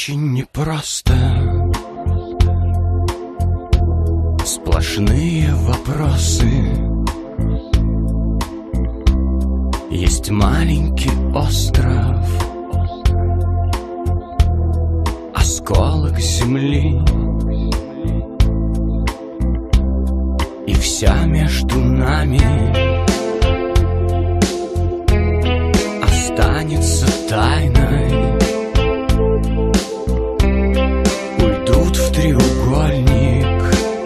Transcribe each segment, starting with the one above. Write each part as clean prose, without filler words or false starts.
очень непросто. Сплошные вопросы. Есть маленький остров, осколок земли, и вся между нами останется тайной. Уйдут в треугольник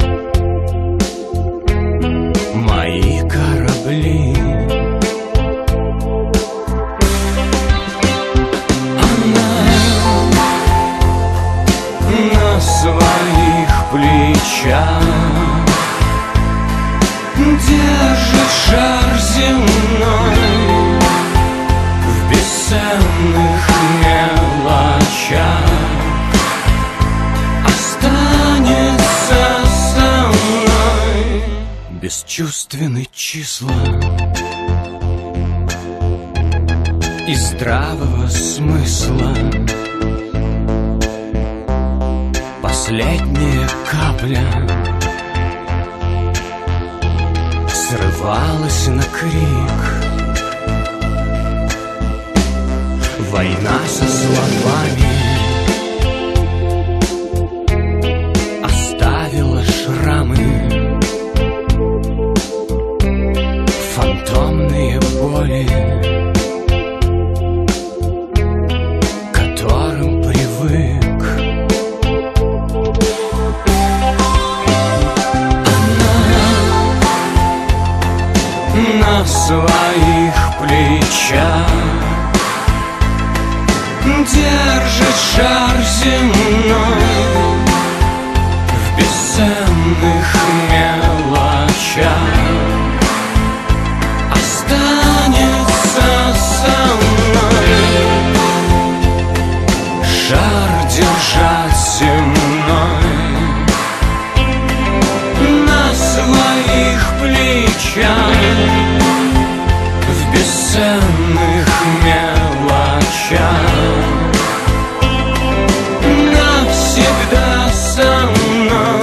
мои корабли. На своих плечах держит шар земной, в бесценных мелочах останется со мной. Бесчувственны числа и здравого смысла. Последняя капля срывалась на крик. Война со словами оставила шрамы, фантомные боли, к которым привык. На своих плечах держит шар земной, в бесценных мелочах останется со мной. Шар держать земной на своих плечах, в бесценных мелочах навсегда со мной.